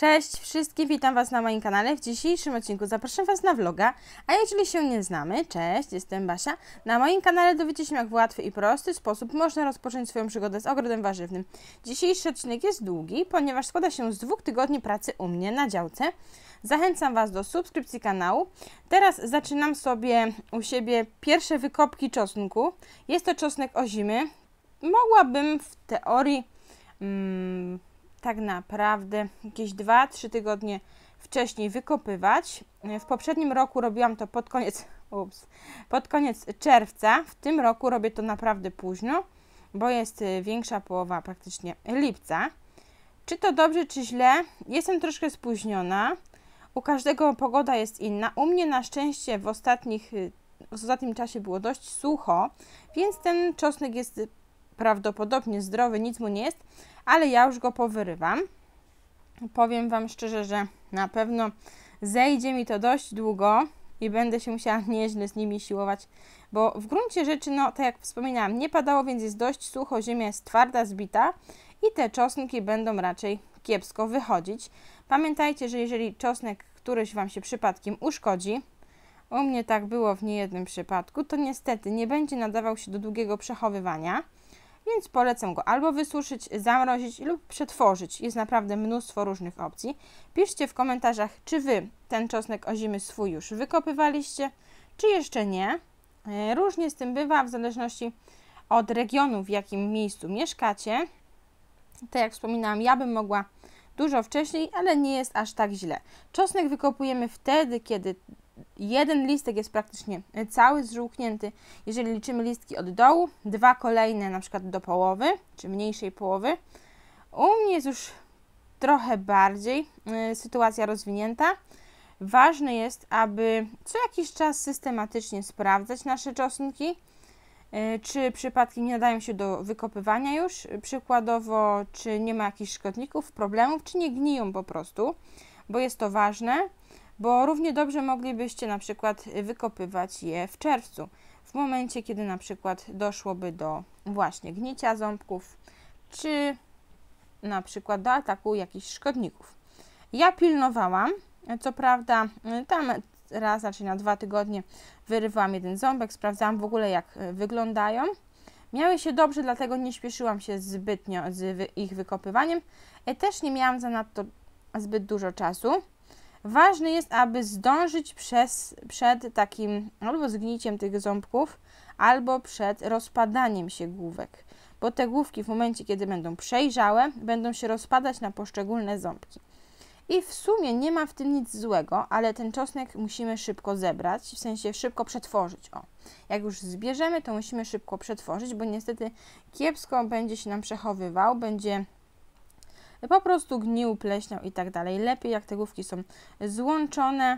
Cześć wszystkim, witam Was na moim kanale. W dzisiejszym odcinku zapraszam Was na vloga, a jeżeli się nie znamy, cześć, jestem Basia. Na moim kanale dowiecie się, jak w łatwy i prosty sposób można rozpocząć swoją przygodę z ogrodem warzywnym. Dzisiejszy odcinek jest długi, ponieważ składa się z 2 tygodni pracy u mnie na działce. Zachęcam Was do subskrypcji kanału. Teraz zaczynam sobie u siebie pierwsze wykopki czosnku. Jest to czosnek ozimy. Mogłabym w teorii tak naprawdę jakieś 2-3 tygodnie wcześniej wykopywać. W poprzednim roku robiłam to pod koniec czerwca. W tym roku robię to naprawdę późno, bo jest większa połowa praktycznie lipca. Czy to dobrze, czy źle? Jestem troszkę spóźniona. U każdego pogoda jest inna. U mnie na szczęście w ostatnim czasie było dość sucho, więc ten czosnek jest prawdopodobnie zdrowy, nic mu nie jest, ale ja już go powyrywam. Powiem Wam szczerze, że na pewno zejdzie mi to dość długo i będę się musiała nieźle z nimi siłować, bo w gruncie rzeczy, no tak jak wspominałam, nie padało, więc jest dość sucho, ziemia jest twarda, zbita i te czosnki będą raczej kiepsko wychodzić. Pamiętajcie, że jeżeli czosnek któryś Wam się przypadkiem uszkodzi, u mnie tak było w niejednym przypadku, to niestety nie będzie nadawał się do długiego przechowywania, więc polecam go albo wysuszyć, zamrozić lub przetworzyć. Jest naprawdę mnóstwo różnych opcji. Piszcie w komentarzach, czy Wy ten czosnek ozimy swój już wykopywaliście, czy jeszcze nie. Różnie z tym bywa, w zależności od regionu, w jakim miejscu mieszkacie. Tak jak wspominałam, ja bym mogła dużo wcześniej, ale nie jest aż tak źle. Czosnek wykopujemy wtedy, kiedy jeden listek jest praktycznie cały zżółknięty, jeżeli liczymy listki od dołu, 2 kolejne na przykład do połowy, czy mniejszej połowy. U mnie jest już trochę bardziej sytuacja rozwinięta. Ważne jest, aby co jakiś czas systematycznie sprawdzać nasze czosnki, czy przypadki nie nadają się do wykopywania już, przykładowo, czy nie ma jakichś szkodników, problemów, czy nie gniją po prostu, bo jest to ważne. Bo równie dobrze moglibyście na przykład wykopywać je w czerwcu, w momencie, kiedy na przykład doszłoby do właśnie gnicia ząbków, czy na przykład do ataku jakichś szkodników. Ja pilnowałam, co prawda tam raz, raczej na 2 tygodnie wyrywałam jeden ząbek, sprawdzałam w ogóle, jak wyglądają. Miały się dobrze, dlatego nie śpieszyłam się zbytnio z ich wykopywaniem. Też nie miałam zanadto zbyt dużo czasu. Ważne jest, aby zdążyć przed takim albo zgniciem tych ząbków, albo przed rozpadaniem się główek, bo te główki w momencie, kiedy będą przejrzałe, będą się rozpadać na poszczególne ząbki. I w sumie nie ma w tym nic złego, ale ten czosnek musimy szybko zebrać, w sensie szybko przetworzyć. Jak już zbierzemy, to musimy szybko przetworzyć, bo niestety kiepsko będzie się nam przechowywał, będzie po prostu gnił, pleśniał i tak dalej. Lepiej, jak te główki są złączone,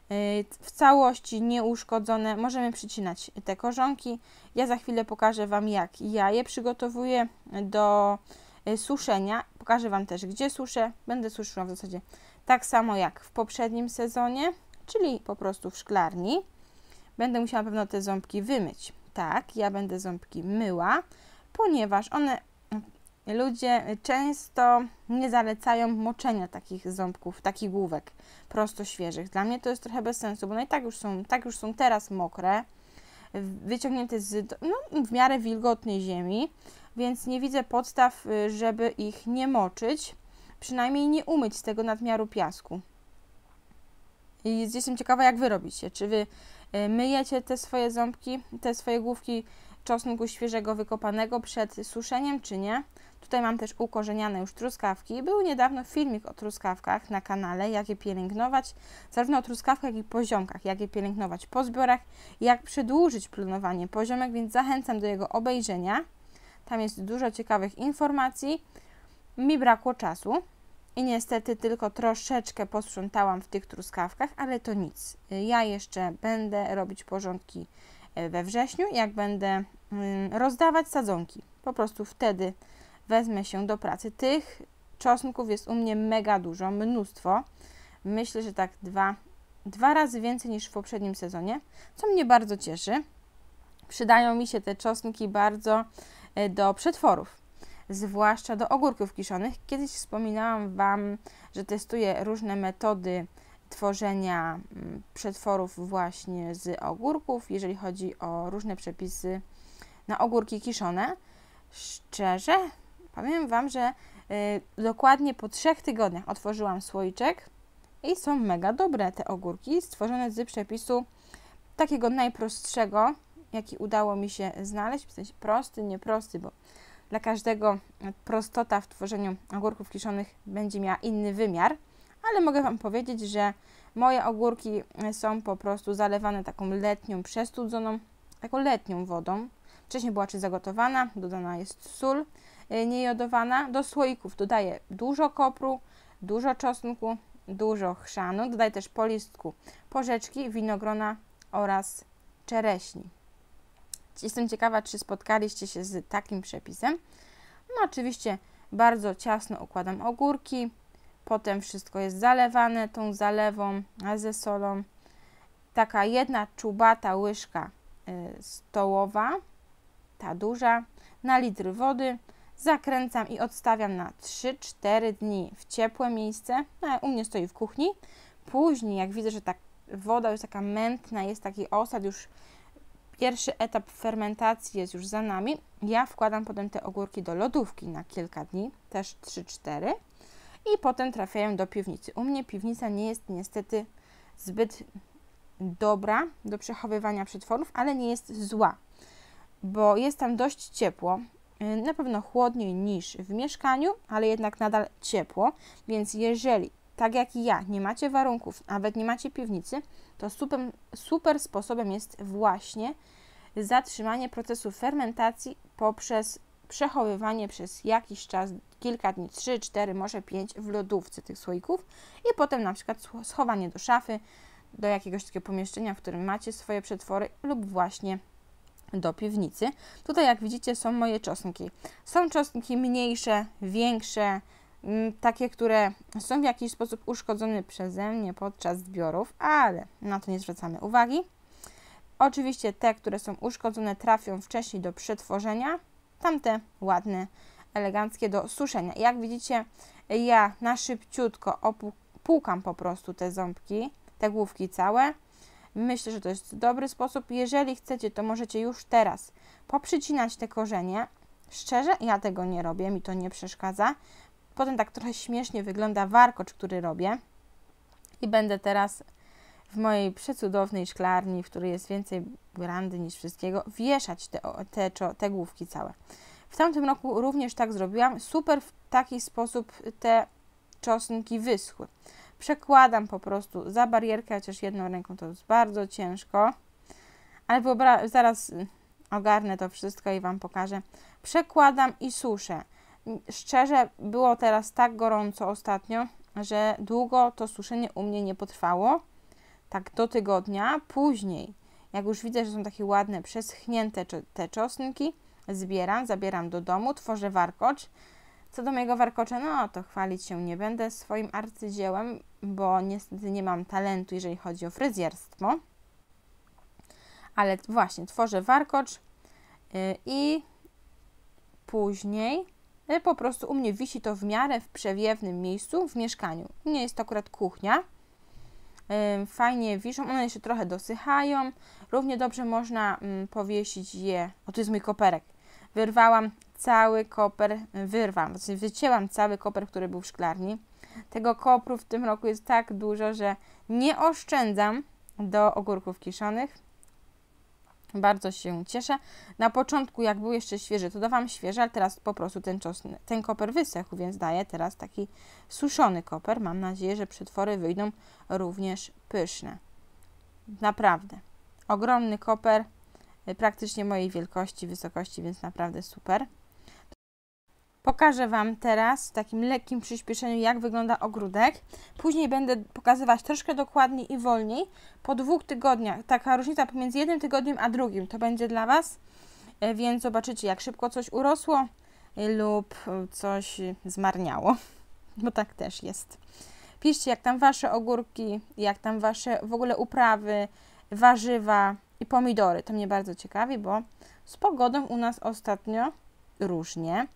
w całości nieuszkodzone. Możemy przycinać te korzonki. Ja za chwilę pokażę Wam, jak ja je przygotowuję do suszenia. Pokażę Wam też, gdzie suszę. Będę suszyła w zasadzie tak samo jak w poprzednim sezonie, czyli po prostu w szklarni. Będę musiała na pewno te ząbki wymyć. Tak, ja będę ząbki myła, ponieważ ludzie często nie zalecają moczenia takich ząbków, takich główek prosto świeżych. Dla mnie to jest trochę bez sensu, bo no i tak już są teraz mokre, wyciągnięte z w miarę wilgotnej ziemi, więc nie widzę podstaw, żeby ich nie moczyć, przynajmniej nie umyć z tego nadmiaru piasku. I jestem ciekawa, jak Wy robicie. Czy Wy myjecie te swoje ząbki, te swoje główki czosnku świeżego wykopanego przed suszeniem, czy nie? Tutaj mam też ukorzeniane już truskawki. Był niedawno filmik o truskawkach na kanale, jak je pielęgnować, zarówno o truskawkach, jak i poziomkach, jak je pielęgnować po zbiorach, jak przedłużyć planowanie poziomek, więc zachęcam do jego obejrzenia. Tam jest dużo ciekawych informacji. Mi brakło czasu i niestety tylko troszeczkę posprzątałam w tych truskawkach, ale to nic. Ja jeszcze będę robić porządki we wrześniu, jak będę rozdawać sadzonki. Po prostu wtedy wezmę się do pracy. Tych czosnków jest u mnie mega dużo, mnóstwo. Myślę, że tak dwa razy więcej niż w poprzednim sezonie, co mnie bardzo cieszy. Przydają mi się te czosnki bardzo do przetworów. zwłaszcza do ogórków kiszonych. Kiedyś wspominałam Wam, że testuję różne metody tworzenia przetworów właśnie z ogórków, jeżeli chodzi o różne przepisy na ogórki kiszone. Szczerze powiem Wam, że dokładnie po 3 tygodniach otworzyłam słoiczek i są mega dobre te ogórki, stworzone z przepisu takiego najprostszego, jaki udało mi się znaleźć, w sensie prosty, nieprosty, bo dla każdego prostota w tworzeniu ogórków kiszonych będzie miała inny wymiar, ale mogę Wam powiedzieć, że moje ogórki są po prostu zalewane taką letnią, przestudzoną, taką letnią wodą. Wcześniej była czy zagotowana, dodana jest sól niejodowana. Do słoików dodaję dużo kopru, dużo czosnku, dużo chrzanu. Dodaję też po listku porzeczki, winogrona oraz czereśni. Jestem ciekawa, czy spotkaliście się z takim przepisem. No oczywiście bardzo ciasno układam ogórki, potem wszystko jest zalewane tą zalewą ze solą. Taka jedna czubata łyżka stołowa, ta duża, na litr wody. Zakręcam i odstawiam na 3-4 dni w ciepłe miejsce. U mnie stoi w kuchni. Później, jak widzę, że ta woda jest taka mętna, jest taki osad, już pierwszy etap fermentacji jest już za nami, ja wkładam potem te ogórki do lodówki na kilka dni, też 3-4 i potem trafiają do piwnicy. U mnie piwnica nie jest niestety zbyt dobra do przechowywania przetworów, ale nie jest zła, bo jest tam dość ciepło, na pewno chłodniej niż w mieszkaniu, ale jednak nadal ciepło, więc jeżeli, tak jak i ja, nie macie warunków, nawet nie macie piwnicy, to super sposobem jest właśnie zatrzymanie procesu fermentacji poprzez przechowywanie przez jakiś czas, kilka dni, 3, 4, może 5 w lodówce tych słoików i potem na przykład schowanie do szafy, do jakiegoś takiego pomieszczenia, w którym macie swoje przetwory lub właśnie do piwnicy. Tutaj jak widzicie są moje czosnki. Są czosnki mniejsze, większe, takie, które są w jakiś sposób uszkodzone przeze mnie podczas zbiorów, ale na to nie zwracamy uwagi. Oczywiście te, które są uszkodzone, trafią wcześniej do przetworzenia, tamte ładne, eleganckie do suszenia. Jak widzicie, ja na szybciutko opłukam po prostu te ząbki, te główki całe. Myślę, że to jest dobry sposób. Jeżeli chcecie, to możecie już teraz poprzycinać te korzenie. Szczerze, ja tego nie robię, mi to nie przeszkadza. Potem tak trochę śmiesznie wygląda warkocz, który robię. I będę teraz w mojej przecudownej szklarni, w której jest więcej brandy niż wszystkiego, wieszać te główki całe. W tamtym roku również tak zrobiłam. Super w taki sposób te czosnki wyschły. Przekładam po prostu za barierkę, chociaż jedną ręką to jest bardzo ciężko, ale zaraz ogarnę to wszystko i Wam pokażę. Przekładam i suszę. Szczerze, było teraz tak gorąco ostatnio, że długo to suszenie u mnie nie potrwało, tak do tygodnia. Później, jak już widzę, że są takie ładne, przeschnięte te czosnki, zabieram do domu, tworzę warkocz. Co do mojego warkocza, no to chwalić się nie będę swoim arcydziełem, bo niestety nie mam talentu, jeżeli chodzi o fryzjerstwo. Ale właśnie tworzę warkocz i później po prostu u mnie wisi to w miarę w przewiewnym miejscu w mieszkaniu. U mnie jest to akurat kuchnia. Fajnie wiszą, one jeszcze trochę dosychają. Równie dobrze można powiesić je. O, tu jest mój koperek. Wyrwałam cały koper, wycięłam cały koper, który był w szklarni. Tego kopru w tym roku jest tak dużo, że nie oszczędzam do ogórków kiszonych. Bardzo się cieszę. Na początku, jak był jeszcze świeży, to dawałam świeży, ale teraz po prostu ten koper wysechł, więc daję teraz taki suszony koper. Mam nadzieję, że przetwory wyjdą również pyszne. Naprawdę. Ogromny koper, praktycznie mojej wielkości, wysokości, więc naprawdę super. Pokażę Wam teraz w takim lekkim przyspieszeniu, jak wygląda ogródek. Później będę pokazywać troszkę dokładniej i wolniej. Po 2 tygodniach, taka różnica pomiędzy jednym tygodniem a drugim, to będzie dla Was. Więc zobaczycie, jak szybko coś urosło lub coś zmarniało. Bo tak też jest. Piszcie, jak tam Wasze ogórki, jak tam Wasze w ogóle uprawy, warzywa i pomidory. To mnie bardzo ciekawi, bo z pogodą u nas ostatnio różnie.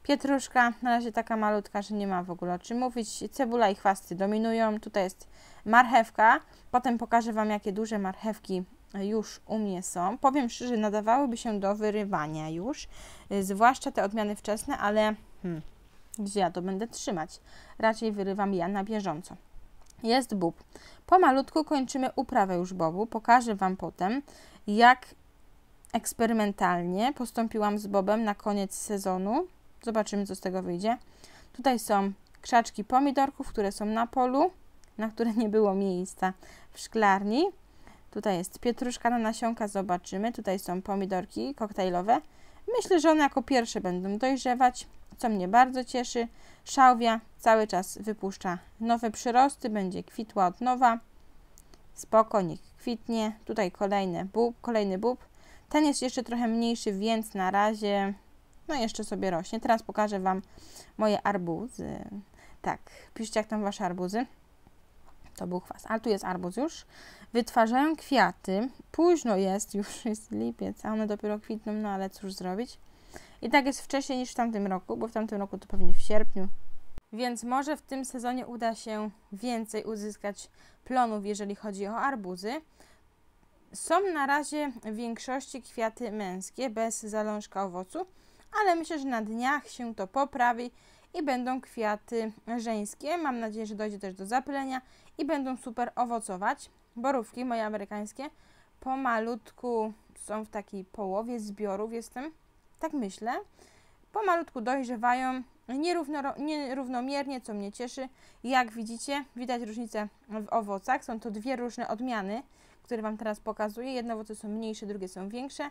Pietruszka, na razie taka malutka, że nie ma w ogóle o czym mówić. Cebula i chwasty dominują. Tutaj jest marchewka. Potem pokażę Wam, jakie duże marchewki już u mnie są. Powiem szczerze, nadawałyby się do wyrywania już, zwłaszcza te odmiany wczesne, ale gdzie ja to będę trzymać? Raczej wyrywam ja na bieżąco. Jest bób. Pomalutku kończymy uprawę już bobu. Pokażę Wam potem, jak eksperymentalnie postąpiłam z bobem na koniec sezonu. Zobaczymy, co z tego wyjdzie. Tutaj są krzaczki pomidorków, które są na polu, na które nie było miejsca w szklarni. Tutaj jest pietruszka na nasionka, zobaczymy. Tutaj są pomidorki koktajlowe. Myślę, że one jako pierwsze będą dojrzewać, co mnie bardzo cieszy. Szałwia cały czas wypuszcza nowe przyrosty, będzie kwitła od nowa. Spoko, niech kwitnie. Tutaj kolejny bób. Ten jest jeszcze trochę mniejszy, więc na razie no jeszcze sobie rośnie. Teraz pokażę Wam moje arbuzy. Tak, piszcie, jak tam Wasze arbuzy. To był chwast, ale tu jest arbuz już. Wytwarzają kwiaty. Późno jest, już jest lipiec, a one dopiero kwitną, no ale cóż zrobić. I tak jest wcześniej niż w tamtym roku, bo w tamtym roku to pewnie w sierpniu. Więc może w tym sezonie uda się więcej uzyskać plonów, jeżeli chodzi o arbuzy. Są na razie w większości kwiaty męskie, bez zalążka owocu, ale myślę, że na dniach się to poprawi i będą kwiaty żeńskie. Mam nadzieję, że dojdzie też do zapylenia i będą super owocować. Borówki moje amerykańskie pomalutku są w takiej połowie zbiorów, tak myślę. Pomalutku dojrzewają, nierównomiernie, co mnie cieszy. Jak widzicie, widać różnicę w owocach. Są to dwie różne odmiany, które Wam teraz pokazuję. Jedne owoce są mniejsze, drugie są większe.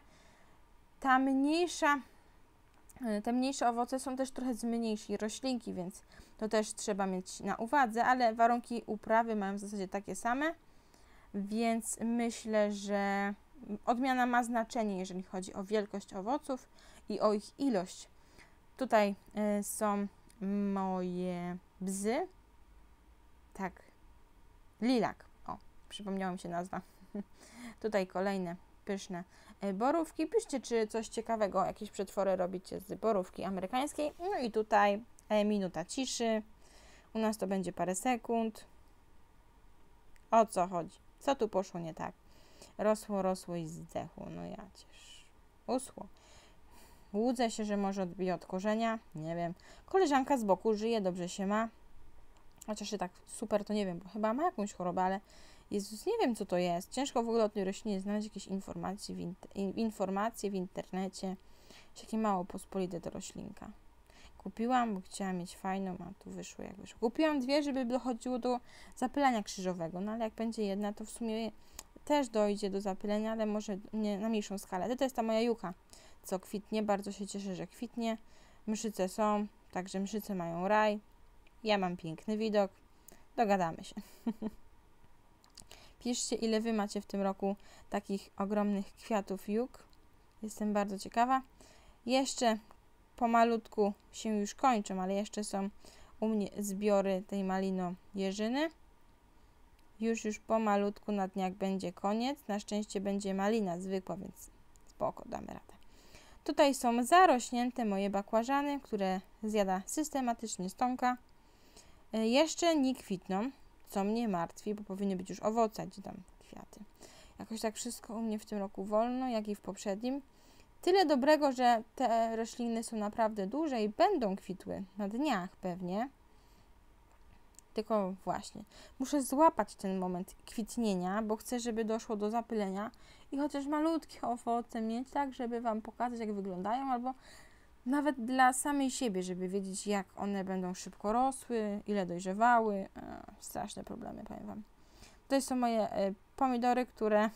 Te mniejsze owoce są też trochę z mniejszej roślinki, więc to też trzeba mieć na uwadze, ale warunki uprawy mają w zasadzie takie same, więc myślę, że odmiana ma znaczenie, jeżeli chodzi o wielkość owoców i o ich ilość. Tutaj są moje bzy. Tak, lilak. O, przypomniała mi się nazwa. Tutaj kolejne pyszne borówki. Piszcie, czy coś ciekawego, jakieś przetwory robicie z borówki amerykańskiej. No i tutaj minuta ciszy. U nas to będzie parę sekund. O co chodzi? Co tu poszło nie tak? Rosło i zdechło. No ja cież. Uschło. Łudzę się, że może odbije od korzenia. Nie wiem. Koleżanka z boku żyje, dobrze się ma. Chociaż się tak super, to nie wiem, bo chyba ma jakąś chorobę, ale Jezus, nie wiem, co to jest. Ciężko w ogóle o tej roślinie znaleźć jakieś informacje w internecie. Takie mało pospolite to roślinka. Kupiłam, bo chciałam mieć fajną, a tu wyszło jak wyszło. Kupiłam dwie, żeby dochodziło do zapylania krzyżowego, no ale jak będzie jedna, to w sumie też dojdzie do zapylenia, ale może nie na mniejszą skalę. To jest ta moja jucha, co kwitnie. Bardzo się cieszę, że kwitnie. Mszyce są, także mszyce mają raj. Ja mam piękny widok. Dogadamy się. Piszcie, ile Wy macie w tym roku takich ogromnych kwiatów juk. Jestem bardzo ciekawa. Jeszcze pomalutku się już kończą, ale jeszcze są u mnie zbiory tej malino-jeżyny. Już pomalutku na dniach będzie koniec. Na szczęście będzie malina zwykła, więc spoko, damy radę. Tutaj są zarośnięte moje bakłażany, które zjada systematycznie stonka. Jeszcze nie kwitną, co mnie martwi, bo powinny być już owoce, gdzie tam kwiaty. Jakoś tak wszystko u mnie w tym roku wolno, jak i w poprzednim. Tyle dobrego, że te rośliny są naprawdę duże i będą kwitły na dniach pewnie. Tylko właśnie, muszę złapać ten moment kwitnienia, bo chcę, żeby doszło do zapylenia i chociaż malutkie owoce mieć, tak, żeby Wam pokazać, jak wyglądają, albo nawet dla samej siebie, żeby wiedzieć, jak one będą szybko rosły, ile dojrzewały. Straszne problemy, powiem Wam. To są moje pomidory, które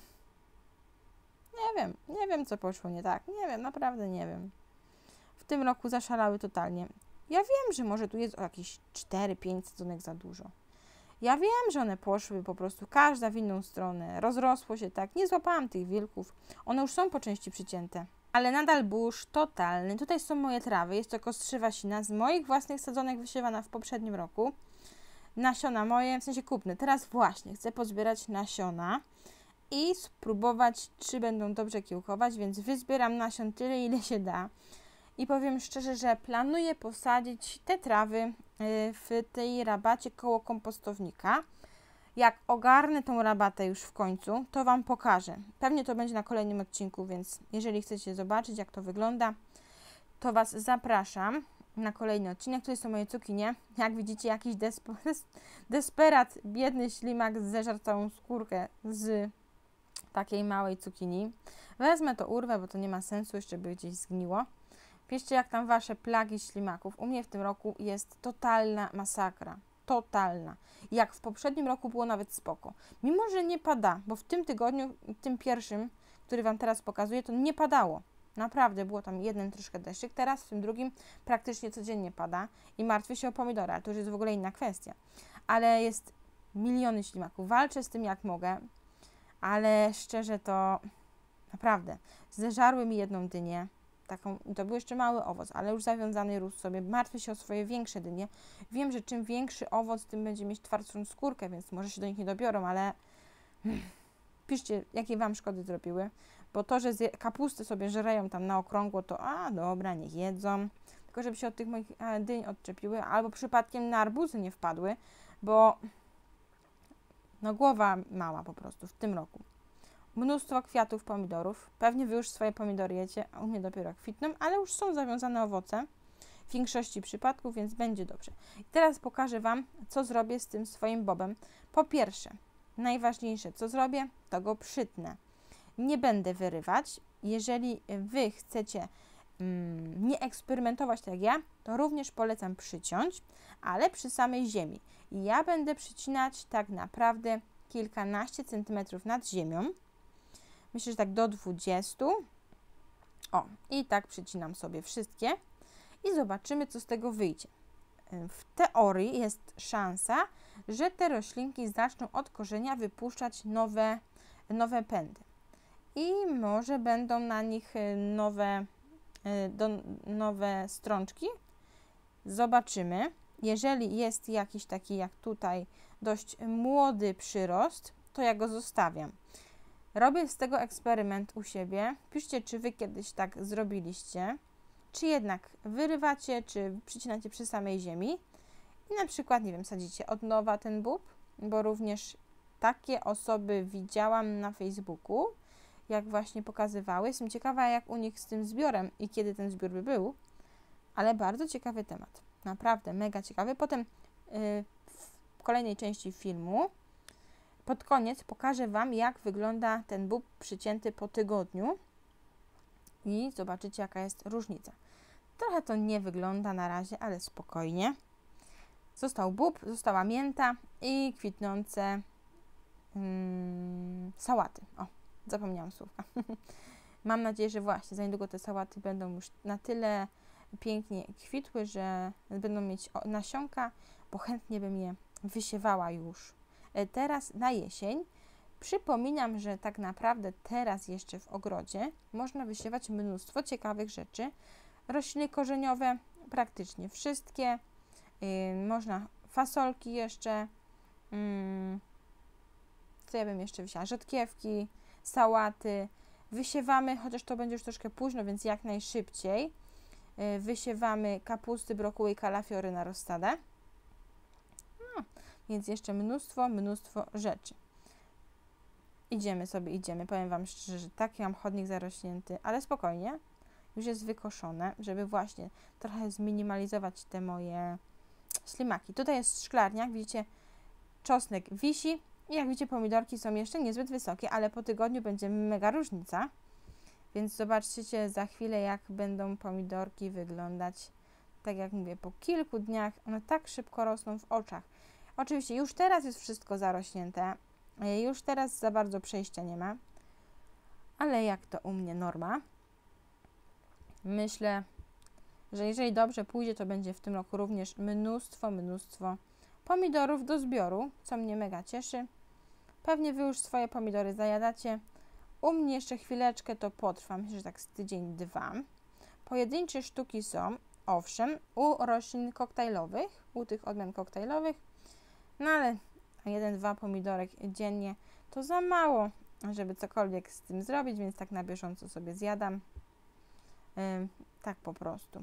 nie wiem, co poszło nie tak. Nie wiem, naprawdę nie wiem. W tym roku zaszalały totalnie. Ja wiem, że może tu jest o jakieś 4-5 sadzonek za dużo. Ja wiem, że one poszły po prostu każda w inną stronę. Rozrosło się tak. Nie złapałam tych wilków. One już są po części przycięte. Ale nadal burz totalny. Tutaj są moje trawy. Jest to kostrzywa sina z moich własnych sadzonek wysiewana w poprzednim roku. Nasiona moje, w sensie kupne. Teraz właśnie chcę pozbierać nasiona i spróbować, czy będą dobrze kiełkować, więc wyzbieram nasion tyle, ile się da. I powiem szczerze, że planuję posadzić te trawy w tej rabacie koło kompostownika. Jak ogarnę tą rabatę już w końcu, to Wam pokażę. Pewnie to będzie na kolejnym odcinku, więc jeżeli chcecie zobaczyć, jak to wygląda, to Was zapraszam na kolejny odcinek. Tutaj są moje cukinie. Jak widzicie, jakiś desperat, biedny ślimak zeżarł całą skórkę z takiej małej cukinii. Wezmę to, urwę, bo to nie ma sensu, jeszcze by gdzieś zgniło. Piszcie, jak tam Wasze plagi ślimaków. U mnie w tym roku jest totalna masakra. Totalna. Jak w poprzednim roku było nawet spoko. Mimo, że nie pada, bo w tym tygodniu, tym pierwszym, który Wam teraz pokazuję, to nie padało. Naprawdę, było tam jeden troszkę deszczyk. Teraz w tym drugim praktycznie codziennie pada i martwię się o pomidory, ale to już jest w ogóle inna kwestia. Ale jest miliony ślimaków. Walczę z tym jak mogę, ale szczerze to naprawdę zeżarły mi jedną dynię. Taką, to był jeszcze mały owoc, ale już zawiązany rósł sobie. Martwię się o swoje większe dynie. Wiem, że czym większy owoc, tym będzie mieć twardszą skórkę, więc może się do nich nie dobiorą, ale piszcie, jakie Wam szkody zrobiły. Bo to, że kapusty sobie żereją tam na okrągło, to dobra, niech jedzą. Tylko żeby się od tych moich dyń odczepiły, albo przypadkiem na arbuzy nie wpadły, bo no głowa mała po prostu w tym roku. Mnóstwo kwiatów pomidorów. Pewnie Wy już swoje pomidory jecie, a u mnie dopiero kwitną, ale już są zawiązane owoce w większości przypadków, więc będzie dobrze. I teraz pokażę Wam, co zrobię z tym swoim bobem. Po pierwsze, najważniejsze, co zrobię, to go przytnę. Nie będę wyrywać. Jeżeli Wy chcecie nie eksperymentować tak jak ja, to również polecam przyciąć, ale przy samej ziemi. I ja będę przycinać tak naprawdę kilkanaście centymetrów nad ziemią. Myślę, że tak do 20. O, i tak przycinam sobie wszystkie i zobaczymy, co z tego wyjdzie. W teorii jest szansa, że te roślinki zaczną od korzenia wypuszczać nowe pędy. I może będą na nich nowe strączki. Zobaczymy. Jeżeli jest jakiś taki jak tutaj dość młody przyrost, to ja go zostawiam. Robię z tego eksperyment u siebie. Piszcie, czy Wy kiedyś tak zrobiliście, czy jednak wyrywacie, czy przycinacie przy samej ziemi i na przykład, nie wiem, sadzicie od nowa ten bób, bo również takie osoby widziałam na Facebooku, jak właśnie pokazywały. Jestem ciekawa, jak u nich z tym zbiorem i kiedy ten zbiór by był, ale bardzo ciekawy temat. Naprawdę, mega ciekawy. Potem w kolejnej części filmu pod koniec pokażę Wam, jak wygląda ten bób przycięty po tygodniu i zobaczycie, jaka jest różnica. Trochę to nie wygląda na razie, ale spokojnie. Został bób, została mięta i kwitnące sałaty. O, zapomniałam słówka. Mam nadzieję, że właśnie za niedługo te sałaty będą już na tyle pięknie kwitły, że będą mieć nasionka, bo chętnie bym je wysiewała już teraz na jesień. Przypominam, że tak naprawdę teraz jeszcze w ogrodzie można wysiewać mnóstwo ciekawych rzeczy. Rośliny korzeniowe, praktycznie wszystkie. Można fasolki jeszcze. Co ja bym jeszcze wysiała? Rzodkiewki, sałaty. Wysiewamy, chociaż to będzie już troszkę późno, więc jak najszybciej. Wysiewamy kapusty, brokuły i kalafiory na rozsadę. No, więc jeszcze mnóstwo rzeczy. Idziemy. Powiem Wam szczerze, że taki mam chodnik zarośnięty, ale spokojnie. Już jest wykoszone, żeby właśnie trochę zminimalizować te moje ślimaki. Tutaj jest szklarniak, widzicie, czosnek wisi i jak widzicie, pomidorki są jeszcze niezbyt wysokie, ale po tygodniu będzie mega różnica. Więc zobaczcie za chwilę, jak będą pomidorki wyglądać. Tak jak mówię, po kilku dniach one tak szybko rosną w oczach. Oczywiście już teraz jest wszystko zarośnięte, już teraz za bardzo przejścia nie ma, ale jak to u mnie norma. Myślę, że jeżeli dobrze pójdzie, to będzie w tym roku również mnóstwo pomidorów do zbioru, co mnie mega cieszy. Pewnie Wy już swoje pomidory zajadacie. U mnie jeszcze chwileczkę to potrwa, myślę, że tak z tydzień, dwa. Pojedyncze sztuki są, owszem, u roślin koktajlowych, u tych odmian koktajlowych, no ale 1-2 pomidorek dziennie to za mało, żeby cokolwiek z tym zrobić, więc tak na bieżąco sobie zjadam. Tak po prostu.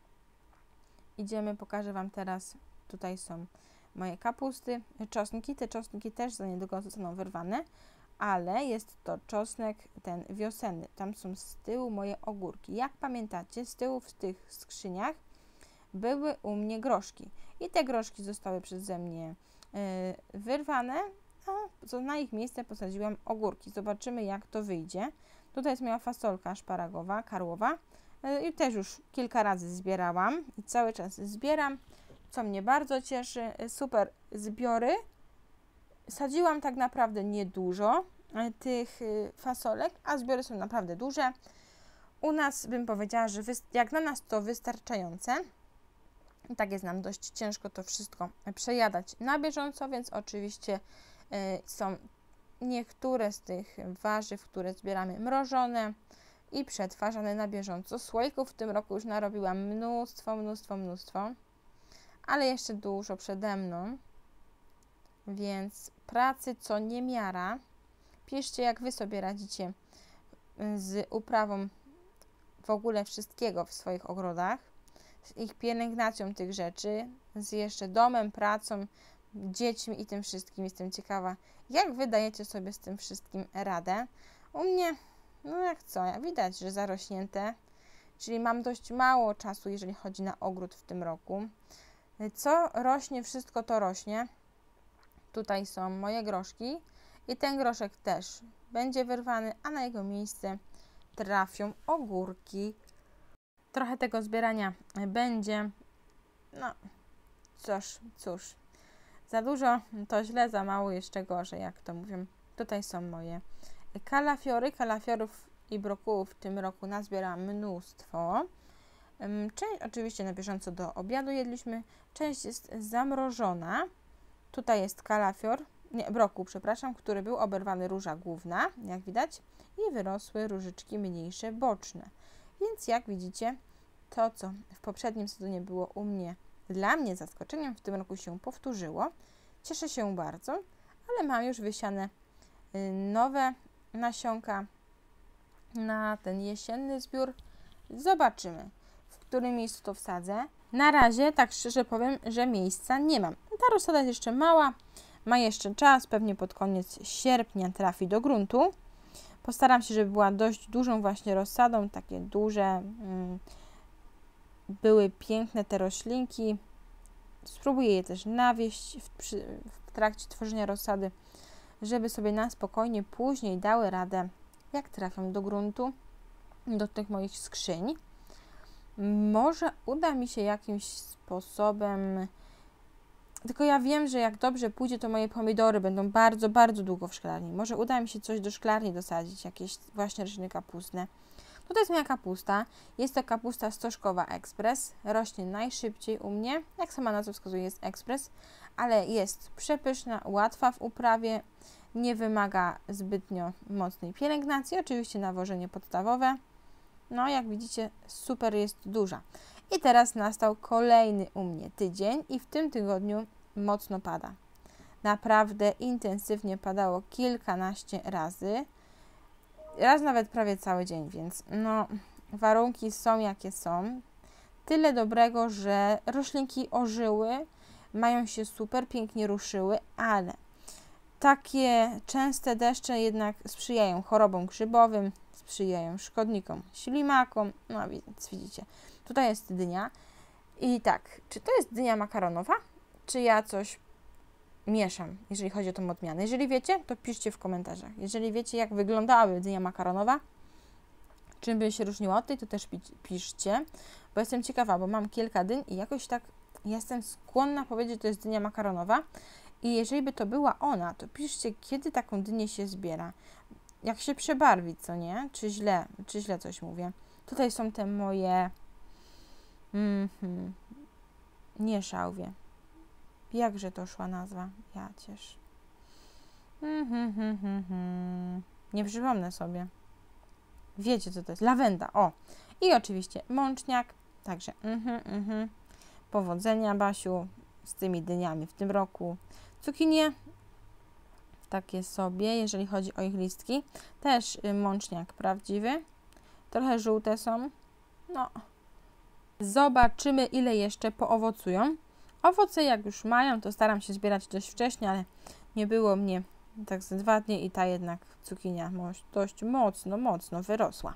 Idziemy, pokażę Wam teraz, tutaj są moje kapusty, czosnki. Te czosnki też za niedługo zostaną wyrwane, ale jest to czosnek ten wiosenny. Tam są z tyłu moje ogórki. Jak pamiętacie, z tyłu w tych skrzyniach były u mnie groszki. I te groszki zostały przeze mnie wyrwane, a na ich miejsce posadziłam ogórki. Zobaczymy, jak to wyjdzie. Tutaj jest moja fasolka szparagowa, karłowa. I też już kilka razy zbierałam i cały czas zbieram, co mnie bardzo cieszy. Super zbiory. Sadziłam tak naprawdę niedużo tych fasolek, a zbiory są naprawdę duże. U nas bym powiedziała, że jak na nas to wystarczające. Tak jest nam dość ciężko to wszystko przejadać na bieżąco, więc oczywiście są niektóre z tych warzyw, które zbieramy, mrożone i przetwarzane na bieżąco. Słoików w tym roku już narobiłam mnóstwo, ale jeszcze dużo przede mną, więc pracy co niemiara. Piszcie, jak Wy sobie radzicie z uprawą w ogóle wszystkiego w swoich ogrodach, z ich pielęgnacją tych rzeczy, z jeszcze domem, pracą, dziećmi i tym wszystkim. Jestem ciekawa, jak Wy dajecie sobie z tym wszystkim radę. U mnie, no jak co, jak widać, że zarośnięte, czyli mam dość mało czasu, jeżeli chodzi na ogród w tym roku. Co rośnie, wszystko to rośnie. Tutaj są moje groszki i ten groszek też będzie wyrwany, a na jego miejsce trafią ogórki. Trochę tego zbierania będzie, no cóż, za dużo to źle, za mało jeszcze gorzej, jak to mówię. Tutaj są moje kalafiorów i brokułów w tym roku nazbierałam mnóstwo. Część oczywiście na bieżąco do obiadu jedliśmy, część jest zamrożona. Tutaj jest brokuł, który był oberwany róża główna, jak widać, i wyrosły różyczki mniejsze, boczne. Więc jak widzicie, to co w poprzednim sezonie było u mnie, dla mnie zaskoczeniem, w tym roku się powtórzyło. Cieszę się bardzo, ale mam już wysiane nowe nasionka na ten jesienny zbiór. Zobaczymy, w którym miejscu to wsadzę. Na razie, tak szczerze powiem, że miejsca nie mam. Ta rozsada jest jeszcze mała, ma jeszcze czas, pewnie pod koniec sierpnia trafi do gruntu. Postaram się, żeby była dość dużą właśnie rozsadą, takie duże, były piękne te roślinki. Spróbuję je też nawieść w trakcie tworzenia rozsady, żeby sobie na spokojnie później dały radę, jak trafią do gruntu, do tych moich skrzyń. Może uda mi się jakimś sposobem, tylko ja wiem, że jak dobrze pójdzie, to moje pomidory będą bardzo długo w szklarni. Może uda mi się coś do szklarni dosadzić, jakieś właśnie rośliny kapustne. Tutaj jest moja kapusta. Jest to kapusta stożkowa Express. Rośnie najszybciej u mnie. Jak sama nazwa wskazuje, jest Express, ale jest przepyszna, łatwa w uprawie, nie wymaga zbytnio mocnej pielęgnacji. Oczywiście nawożenie podstawowe. No, jak widzicie, super jest duża. I teraz nastał kolejny u mnie tydzień i w tym tygodniu mocno pada. Naprawdę intensywnie padało kilkanaście razy. Raz nawet prawie cały dzień, więc no, warunki są jakie są. Tyle dobrego, że roślinki ożyły, mają się super, pięknie ruszyły, ale takie częste deszcze jednak sprzyjają chorobom grzybowym, sprzyjają szkodnikom, ślimakom. No więc widzicie, tutaj jest dynia. I tak, czy to jest dynia makaronowa, czy ja coś mieszam, jeżeli chodzi o tą odmianę? Jeżeli wiecie, to piszcie w komentarzach. Jeżeli wiecie, jak wyglądałaby dynia makaronowa, czym by się różniła od tej, to też piszcie, bo jestem ciekawa, bo mam kilka dyń i jakoś tak jestem skłonna powiedzieć, że to jest dynia makaronowa. I jeżeli by to była ona, to piszcie, kiedy taką dynię się zbiera. Jak się przebarwi, co nie? Czy źle coś mówię? Tutaj są te moje nie szałwie. Jakże to szła nazwa? Ja ciesz. Nie przypomnę sobie. Wiecie, co to jest? Lawenda, o! I oczywiście mączniak. Także powodzenia, Basiu, z tymi dyniami w tym roku. Cukinie takie sobie, jeżeli chodzi o ich listki. Też mączniak prawdziwy. Trochę żółte są. No, Zobaczymy, ile jeszcze poowocują. Owoce jak już mają, to staram się zbierać dość wcześnie, ale nie było mnie tak za 2 dni i ta jednak cukinia dość mocno wyrosła.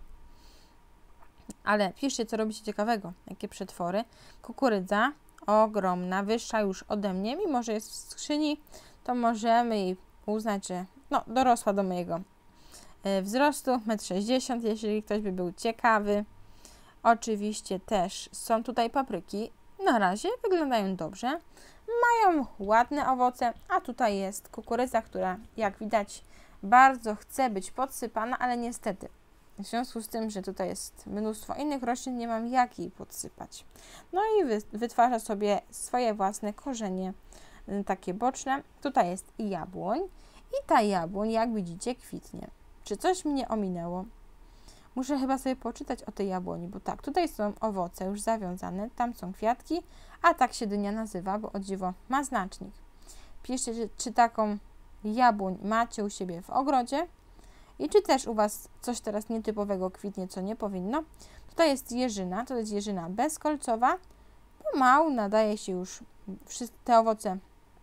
Ale piszcie, co robicie ciekawego, jakie przetwory. Kukurydza ogromna, wyższa już ode mnie, mimo że jest w skrzyni, to możemy jej uznać, że no, dorosła do mojego wzrostu, 1,60 m, jeśli ktoś by był ciekawy. Oczywiście też są tutaj papryki, na razie wyglądają dobrze, mają ładne owoce, a tutaj jest kukurydza, która jak widać bardzo chce być podsypana, ale niestety w związku z tym, że tutaj jest mnóstwo innych roślin, nie mam jak jej podsypać. No i wytwarza sobie swoje własne korzenie, takie boczne. Tutaj jest i jabłoń i ta jabłoń, jak widzicie, kwitnie. Czy coś mnie ominęło? Muszę chyba sobie poczytać o tej jabłoni, bo tak, tutaj są owoce już zawiązane, tam są kwiatki, a tak się dynia nazywa, bo o dziwo ma znacznik. Piszcie, czy taką jabłoń macie u siebie w ogrodzie i czy też u Was coś teraz nietypowego kwitnie, co nie powinno. Tutaj jest jeżyna, to jest jeżyna bezkolcowa, pomału nadaje się już te owoce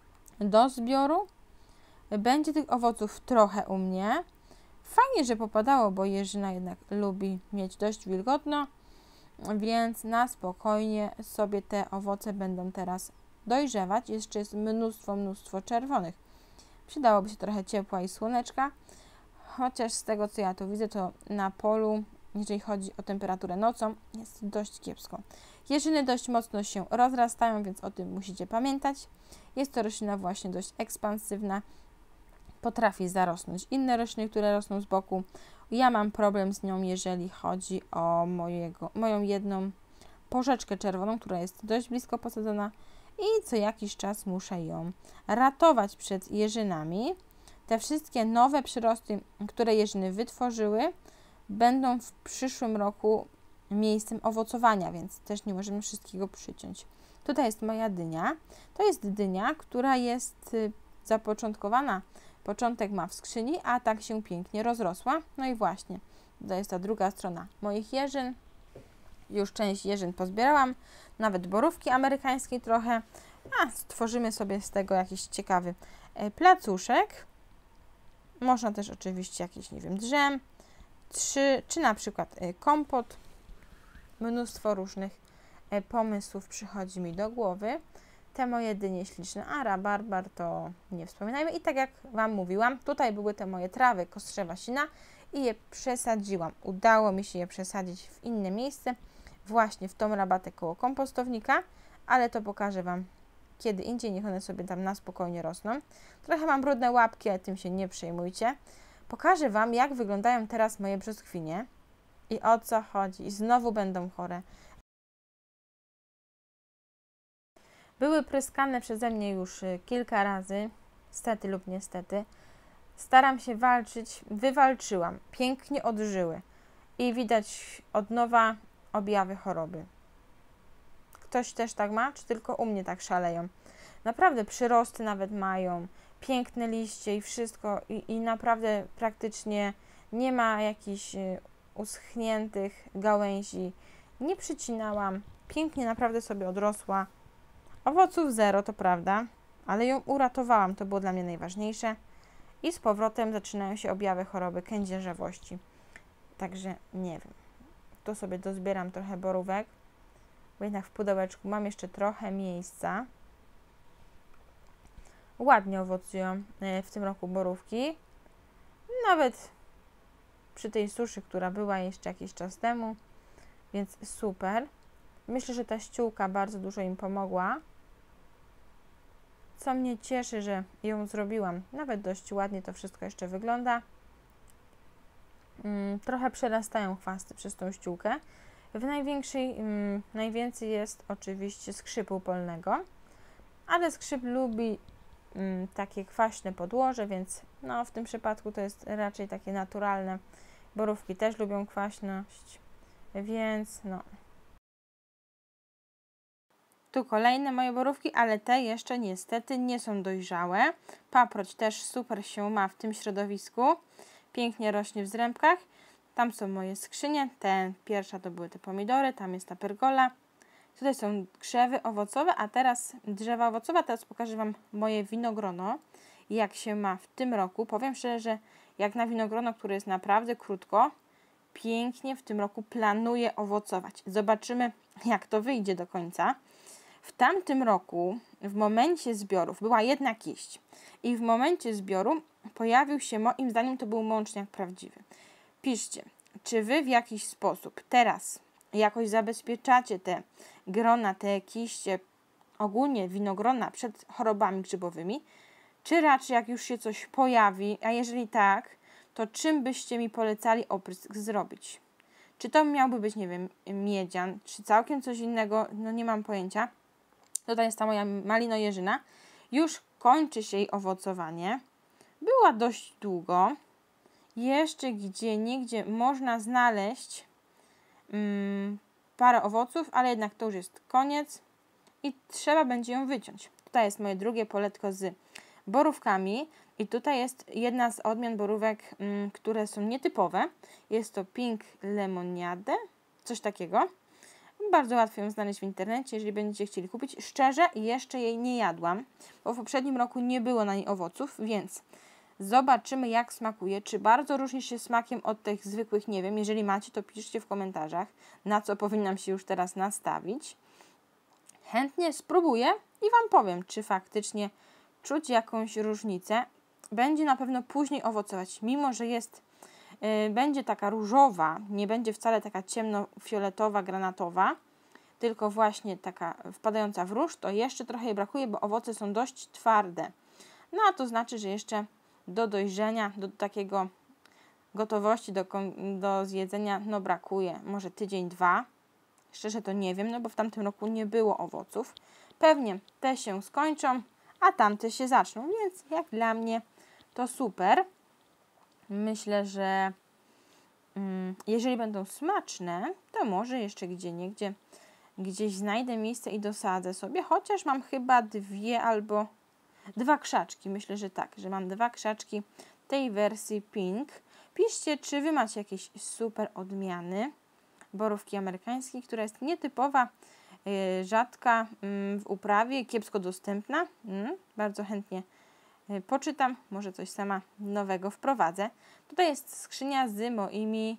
do zbioru. Będzie tych owoców trochę u mnie. Fajnie, że popadało, bo jeżyna jednak lubi mieć dość wilgotno, więc na spokojnie sobie te owoce będą teraz dojrzewać. Jeszcze jest mnóstwo czerwonych. Przydałoby się trochę ciepła i słoneczka, chociaż z tego, co ja tu widzę, to na polu, jeżeli chodzi o temperaturę nocą, jest dość kiepsko. Jeżyny dość mocno się rozrastają, więc o tym musicie pamiętać. Jest to roślina właśnie dość ekspansywna. Potrafi zarosnąć inne rośliny, które rosną z boku. Ja mam problem z nią, jeżeli chodzi o moją jedną porzeczkę czerwoną, która jest dość blisko posadzona i co jakiś czas muszę ją ratować przed jeżynami. Te wszystkie nowe przyrosty, które jeżyny wytworzyły, będą w przyszłym roku miejscem owocowania, więc też nie możemy wszystkiego przyciąć. Tutaj jest moja dynia. To jest dynia, która jest zapoczątkowana. Początek ma w skrzyni, a tak się pięknie rozrosła. No i właśnie, to jest ta druga strona moich jeżyn. Już część jeżyn pozbierałam, nawet borówki amerykańskiej trochę. A stworzymy sobie z tego jakiś ciekawy placuszek. Można też oczywiście jakiś, nie wiem, drzem, czy na przykład kompot. Mnóstwo różnych pomysłów przychodzi mi do głowy. Te moje dynie śliczne, a rabarbar to nie wspominajmy. I tak jak Wam mówiłam, tutaj były te moje trawy kostrzewa sina i je przesadziłam. Udało mi się je przesadzić w inne miejsce, właśnie w tą rabatę koło kompostownika, ale to pokażę Wam kiedy indziej, niech one sobie tam na spokojnie rosną. Trochę mam brudne łapki, ale tym się nie przejmujcie. Pokażę Wam, jak wyglądają teraz moje brzoskwinie i o co chodzi. I znowu będą chore. Były pryskane przeze mnie już kilka razy, stety lub niestety. Staram się walczyć, wywalczyłam, pięknie odżyły i widać od nowa objawy choroby. Ktoś też tak ma, czy tylko u mnie tak szaleją? Naprawdę przyrosty nawet mają, piękne liście i wszystko i naprawdę praktycznie nie ma jakichś uschniętych gałęzi. Nie przycinałam, pięknie naprawdę sobie odrosła. Owoców zero, to prawda, ale ją uratowałam, to było dla mnie najważniejsze. I z powrotem zaczynają się objawy choroby kędzierzawości. Także nie wiem, tu sobie dozbieram trochę borówek, bo jednak w pudełeczku mam jeszcze trochę miejsca. Ładnie owocują w tym roku borówki. Nawet przy tej suszy, która była jeszcze jakiś czas temu, więc super. Myślę, że ta ściółka bardzo dużo im pomogła. Co mnie cieszy, że ją zrobiłam. Nawet dość ładnie to wszystko jeszcze wygląda. Trochę przerastają chwasty przez tą ściółkę. Najwięcej jest oczywiście skrzypu polnego, ale skrzyp lubi takie kwaśne podłoże, więc no, w tym przypadku to jest raczej takie naturalne. Borówki też lubią kwaśność, więc no. Tu kolejne moje borówki, ale te jeszcze niestety nie są dojrzałe. Paproć też super się ma w tym środowisku. Pięknie rośnie w zrębkach. Tam są moje skrzynie. Pierwsza to były te pomidory, tam jest ta pergola. Tutaj są krzewy owocowe, a teraz drzewa owocowe. Teraz pokażę Wam moje winogrono, jak się ma w tym roku. Powiem szczerze, że jak na winogrono, które jest naprawdę krótko, pięknie w tym roku planuje owocować. Zobaczymy, jak to wyjdzie do końca. W tamtym roku, w momencie zbiorów, była jedna kiść i w momencie zbioru pojawił się, moim zdaniem, to był mączniak prawdziwy. Piszcie, czy Wy w jakiś sposób teraz jakoś zabezpieczacie te grona, te kiście, ogólnie winogrona przed chorobami grzybowymi, czy raczej jak już się coś pojawi, a jeżeli tak, to czym byście mi polecali oprysk zrobić? Czy to miałby być, nie wiem, miedzian, czy całkiem coś innego, no nie mam pojęcia. Tutaj jest ta moja malinojeżyna. Już kończy się jej owocowanie. Była dość długo. Jeszcze gdzieniegdzie można znaleźć parę owoców, ale jednak to już jest koniec i trzeba będzie ją wyciąć. Tutaj jest moje drugie poletko z borówkami i tutaj jest jedna z odmian borówek, które są nietypowe. Jest to Pink Lemoniade, coś takiego. Bardzo łatwo ją znaleźć w internecie, jeżeli będziecie chcieli kupić. Szczerze, jeszcze jej nie jadłam, bo w poprzednim roku nie było na niej owoców, więc zobaczymy, jak smakuje. Czy bardzo różni się smakiem od tych zwykłych, nie wiem. Jeżeli macie, to piszcie w komentarzach, na co powinnam się już teraz nastawić. Chętnie spróbuję i Wam powiem, czy faktycznie czuć jakąś różnicę. Będzie na pewno później owocować, mimo że jest, będzie taka różowa, nie będzie wcale taka ciemnofioletowa, granatowa, tylko właśnie taka wpadająca w róż, to jeszcze trochę jej brakuje, bo owoce są dość twarde. No a to znaczy, że jeszcze do dojrzenia, do takiego gotowości do zjedzenia, no brakuje może tydzień, dwa. Szczerze to nie wiem, no bo w tamtym roku nie było owoców. Pewnie te się skończą, a tamte się zaczną, więc jak dla mnie to super. Myślę, że jeżeli będą smaczne, to może jeszcze gdzieś znajdę miejsce i dosadzę sobie, chociaż mam chyba 2 albo 2 krzaczki. Myślę, że tak, że mam 2 krzaczki tej wersji Pink. Piszcie, czy Wy macie jakieś super odmiany borówki amerykańskiej, która jest nietypowa, rzadka w uprawie, kiepsko dostępna. Bardzo chętnie poczytam, może coś sama nowego wprowadzę. Tutaj jest skrzynia z moimi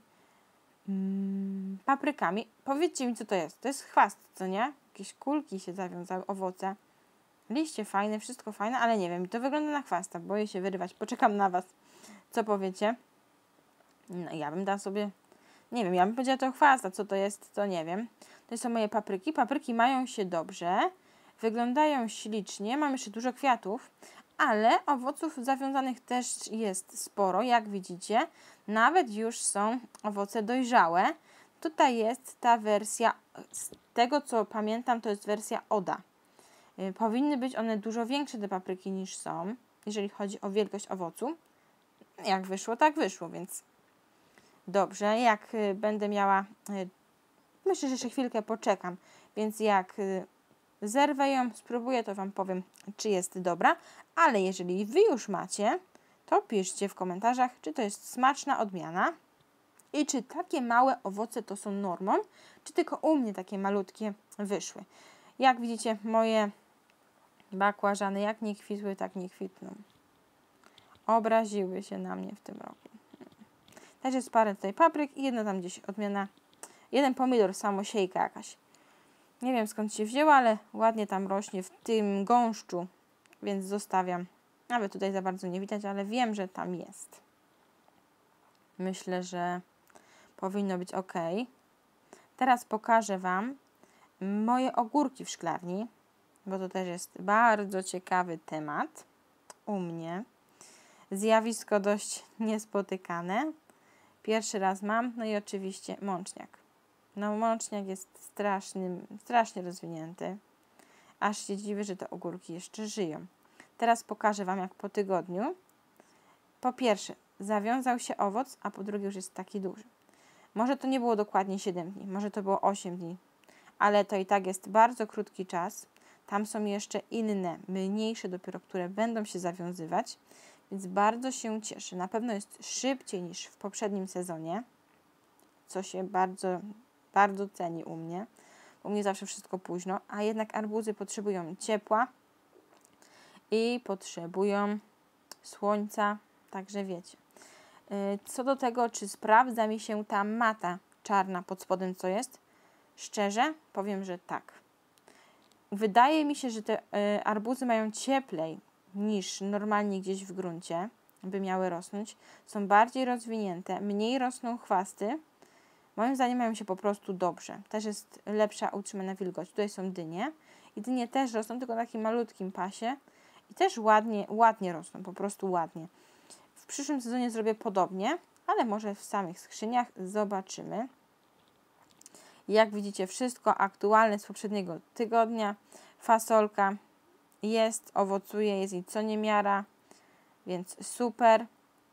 paprykami. Powiedzcie mi, co to jest. To jest chwast, co nie? Jakieś kulki się zawiązały, owoce. Liście fajne, wszystko fajne, ale nie wiem. To wygląda na chwasta. Boję się wyrywać. Poczekam na Was. Co powiecie? No ja bym dała sobie... Nie wiem, ja bym powiedziała to chwasta. Co to jest, to nie wiem. To są moje papryki. Papryki mają się dobrze. Wyglądają ślicznie. Mam jeszcze dużo kwiatów. Ale owoców zawiązanych też jest sporo, jak widzicie. Nawet już są owoce dojrzałe. Tutaj jest ta wersja, z tego co pamiętam, to jest wersja Oda. Powinny być one dużo większe, te papryki, niż są, jeżeli chodzi o wielkość owocu. Jak wyszło, tak wyszło, więc dobrze. Jak będę miała, myślę, że jeszcze chwilkę poczekam, więc jak zerwę ją, spróbuję, to Wam powiem, czy jest dobra. Ale jeżeli Wy już macie, to piszcie w komentarzach, czy to jest smaczna odmiana i czy takie małe owoce to są normą, czy tylko u mnie takie malutkie wyszły. Jak widzicie, moje bakłażany jak nie kwitły, tak nie kwitną. Obraziły się na mnie w tym roku. Też jest parę tutaj papryk i jedna tam gdzieś odmiana, jeden pomidor, samosiejka jakaś. Nie wiem, skąd się wzięła, ale ładnie tam rośnie w tym gąszczu, więc zostawiam. Nawet tutaj za bardzo nie widać, ale wiem, że tam jest. Myślę, że powinno być ok. Teraz pokażę Wam moje ogórki w szklarni, bo to też jest bardzo ciekawy temat u mnie. Zjawisko dość niespotykane. Pierwszy raz mam, no i oczywiście mączniak. No mączniak jest strasznie rozwinięty. Aż się dziwię, że te ogórki jeszcze żyją. Teraz pokażę Wam, jak po tygodniu. Po pierwsze, zawiązał się owoc, a po drugie już jest taki duży. Może to nie było dokładnie 7 dni, może to było 8 dni, ale to i tak jest bardzo krótki czas. Tam są jeszcze inne, mniejsze dopiero, które będą się zawiązywać, więc bardzo się cieszę. Na pewno jest szybciej niż w poprzednim sezonie, co się bardzo, bardzo ceni u mnie. U mnie zawsze wszystko późno, a jednak arbuzy potrzebują ciepła i potrzebują słońca, także wiecie. Co do tego, czy sprawdza mi się ta mata czarna pod spodem, co jest? Szczerze powiem, że tak. Wydaje mi się, że te arbuzy mają cieplej niż normalnie gdzieś w gruncie, by miały rosnąć. Są bardziej rozwinięte, mniej rosną chwasty. Moim zdaniem mają się po prostu dobrze. Też jest lepsza utrzymana wilgoć. Tutaj są dynie i dynie też rosną, tylko na takim malutkim pasie i też ładnie rosną, po prostu ładnie. W przyszłym sezonie zrobię podobnie, ale może w samych skrzyniach zobaczymy. Jak widzicie, wszystko aktualne z poprzedniego tygodnia. Fasolka jest, owocuje, jest jej co niemiara, więc super.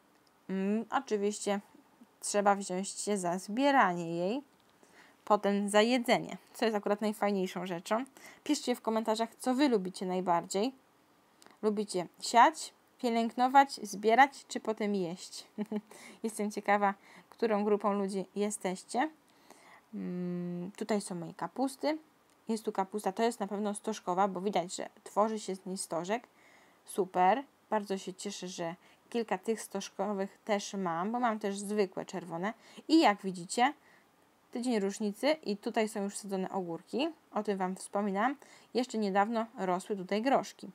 Oczywiście trzeba wziąć się za zbieranie jej, potem za jedzenie, co jest akurat najfajniejszą rzeczą. Piszcie w komentarzach, co Wy lubicie najbardziej. Lubicie siać, pielęgnować, zbierać, czy potem jeść? Jestem ciekawa, którą grupą ludzi jesteście. Tutaj są moje kapusty. Jest tu kapusta, to jest na pewno stożkowa, bo widać, że tworzy się z niej stożek. Super. Bardzo się cieszę, że kilka tych stożkowych też mam, bo mam też zwykłe czerwone. I jak widzicie, tydzień różnicy i tutaj są już sadzone ogórki. O tym Wam wspominam. Jeszcze niedawno rosły tutaj groszki.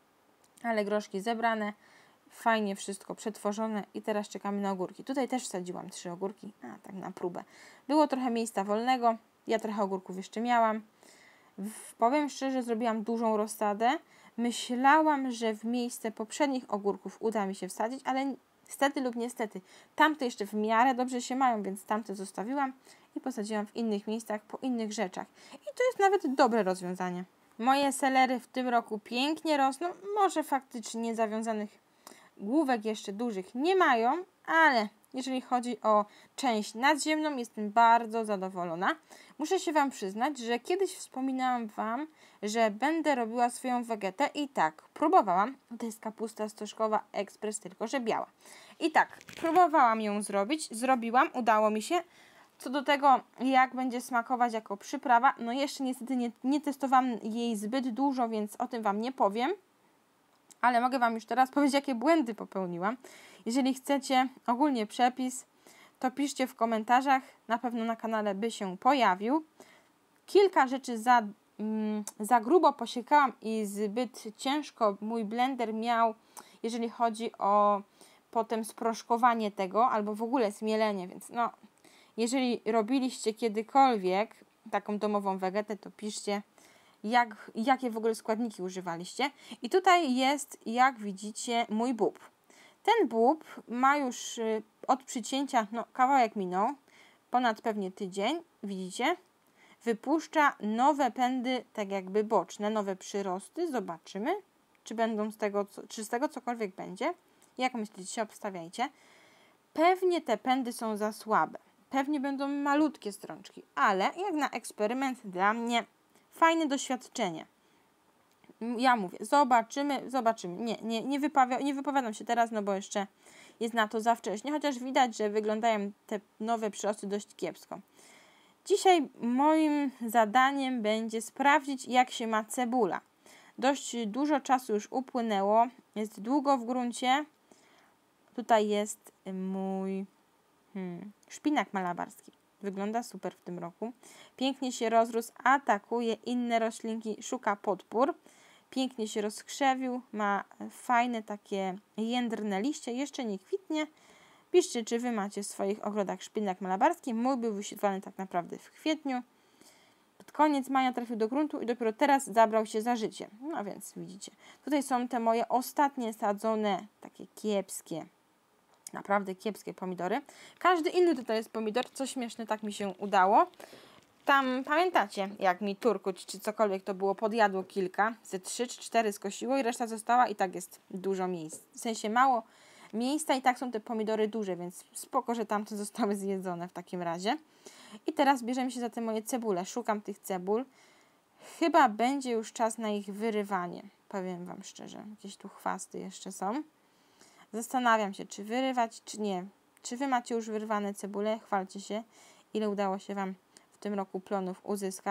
Ale groszki zebrane, fajnie wszystko przetworzone i teraz czekamy na ogórki. Tutaj też wsadziłam 3 ogórki, tak na próbę. Było trochę miejsca wolnego, ja trochę ogórków jeszcze miałam. Powiem szczerze, zrobiłam dużą rozsadę. Myślałam, że w miejsce poprzednich ogórków uda mi się wsadzić, ale niestety lub niestety, tamte jeszcze w miarę dobrze się mają, więc tamte zostawiłam i posadziłam w innych miejscach, po innych rzeczach. I to jest nawet dobre rozwiązanie. Moje selery w tym roku pięknie rosną, może faktycznie zawiązanych główek jeszcze dużych nie mają, ale jeżeli chodzi o część nadziemną, jestem bardzo zadowolona. Muszę się Wam przyznać, że kiedyś wspominałam Wam, że będę robiła swoją wegetę i tak, próbowałam. To jest kapusta stożkowa ekspres, tylko że biała. I tak, próbowałam ją zrobiłam, udało mi się. Co do tego, jak będzie smakować jako przyprawa, no jeszcze niestety nie testowałam jej zbyt dużo, więc o tym Wam nie powiem. Ale mogę Wam już teraz powiedzieć, jakie błędy popełniłam. Jeżeli chcecie ogólnie przepis, to piszcie w komentarzach. Na pewno na kanale by się pojawił. Kilka rzeczy za grubo posiekałam i zbyt ciężko mój blender miał, jeżeli chodzi o potem sproszkowanie tego, albo w ogóle zmielenie, więc no, jeżeli robiliście kiedykolwiek taką domową wegetę, to piszcie, jakie w ogóle składniki używaliście. I tutaj jest, jak widzicie, mój bób. Ten bób ma już od przycięcia, no kawałek minął, ponad pewnie tydzień, widzicie? Wypuszcza nowe pędy, tak jakby boczne, nowe przyrosty. Zobaczymy, czy będą czy z tego cokolwiek będzie. Jak myślicie, obstawiajcie. Pewnie te pędy są za słabe. Pewnie będą malutkie strączki, ale jak na eksperyment dla mnie fajne doświadczenie. Ja mówię, zobaczymy. Nie wypowiadam się teraz, no bo jeszcze jest na to za wcześnie, chociaż widać, że wyglądają te nowe przyrosty dość kiepsko. Dzisiaj moim zadaniem będzie sprawdzić, jak się ma cebula. Dość dużo czasu już upłynęło, jest długo w gruncie. Tutaj jest mój szpinak malabarski. Wygląda super w tym roku. Pięknie się rozrósł, atakuje inne roślinki, szuka podpór. Pięknie się rozkrzewił, ma fajne takie jędrne liście, jeszcze nie kwitnie. Piszcie, czy Wy macie w swoich ogrodach szpinak malabarski. Mój był wyświetlany tak naprawdę w kwietniu. Pod koniec maja trafił do gruntu i dopiero teraz zabrał się za życie. No więc widzicie. Tutaj są te moje ostatnie sadzone, takie kiepskie, naprawdę kiepskie pomidory. Każdy inny tutaj jest pomidor, co śmieszne, tak mi się udało. Tam pamiętacie, jak mi turkuć czy cokolwiek to było, podjadło kilka, ze 3 czy 4 skosiło i reszta została i tak jest dużo miejsc. W sensie mało miejsca i tak są te pomidory duże, więc spoko, że tamte zostały zjedzone w takim razie. I teraz bierzemy się za te moje cebule. Szukam tych cebul. Chyba będzie już czas na ich wyrywanie. Powiem Wam szczerze. Jakieś tu chwasty jeszcze są. Zastanawiam się, czy wyrywać, czy nie. Czy Wy macie już wyrwane cebule? Chwalcie się, ile udało się Wam w tym roku plonów uzyskać.